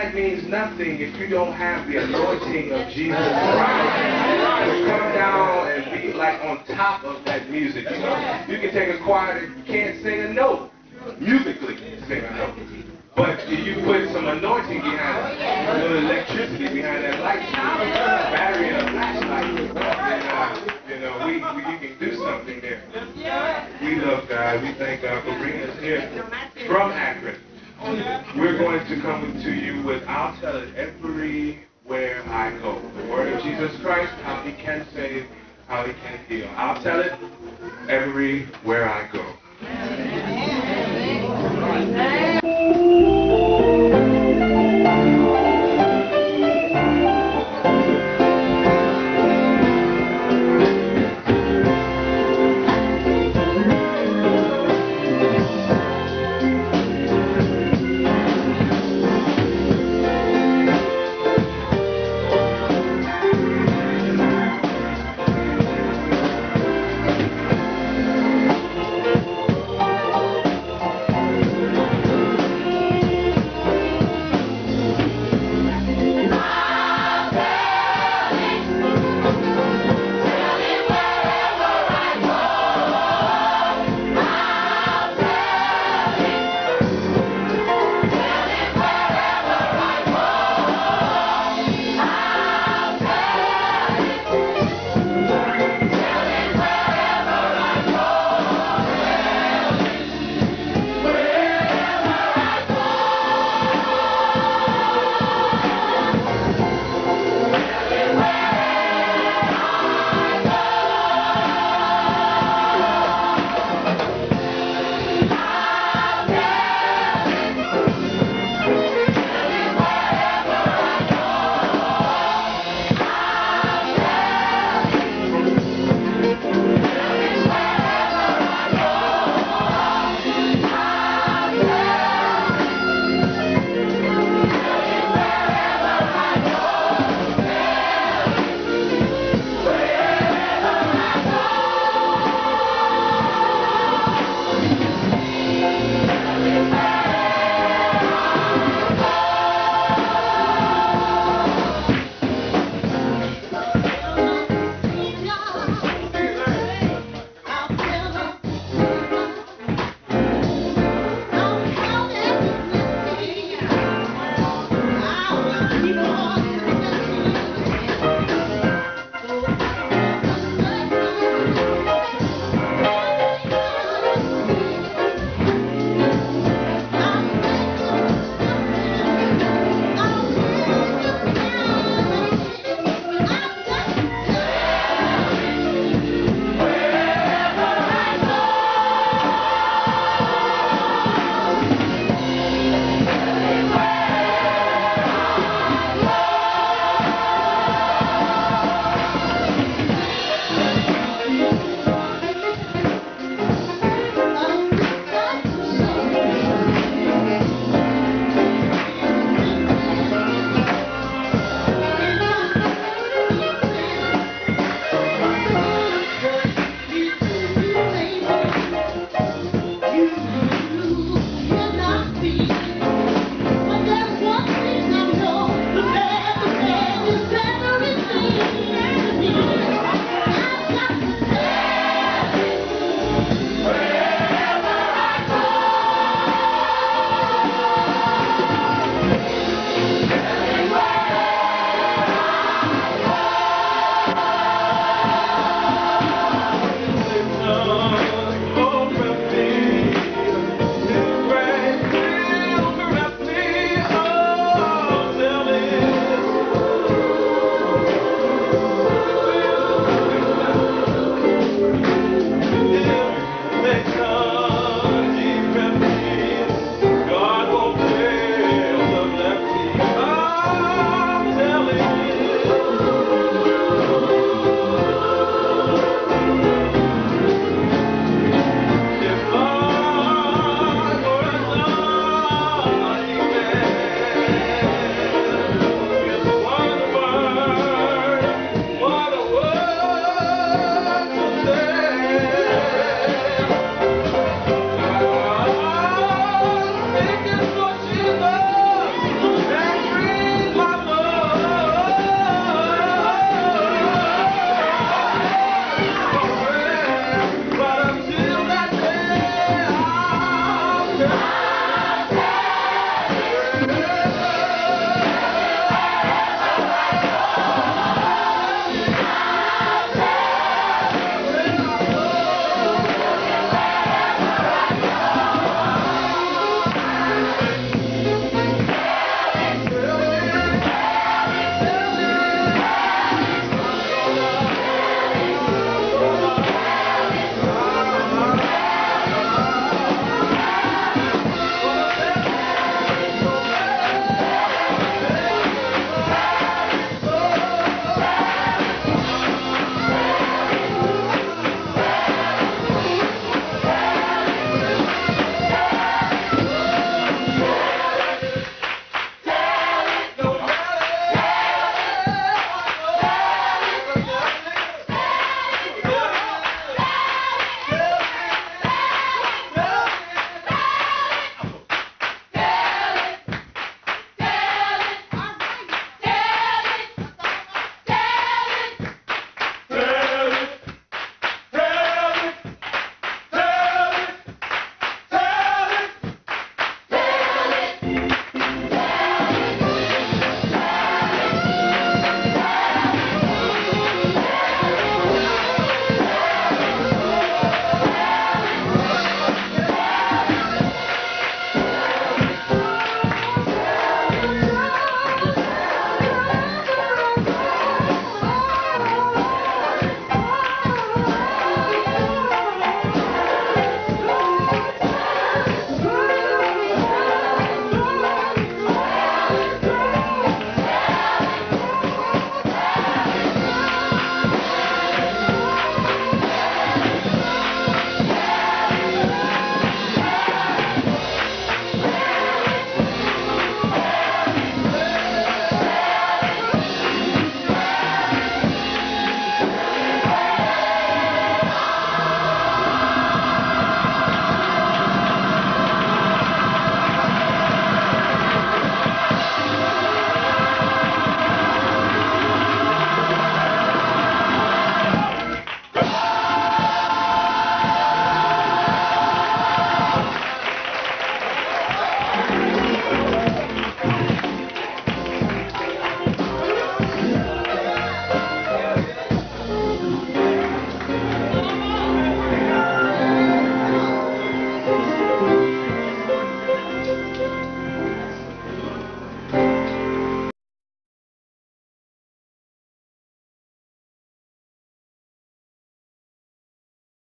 that means nothing if you don't have the anointing of Jesus Christ to come down and be like on top of that music. You know, you can take a choir that can't sing a note, musically sing a note. But if you put some anointing behind it, a little electricity behind that light, battery and a flashlight, then, you know, you can do something there. We love God. We thank God for bringing us here from Akron. We're going to come to you with, I'll tell it everywhere I go. The word of Jesus Christ, how he can save, how he can heal. I'll tell it everywhere I go.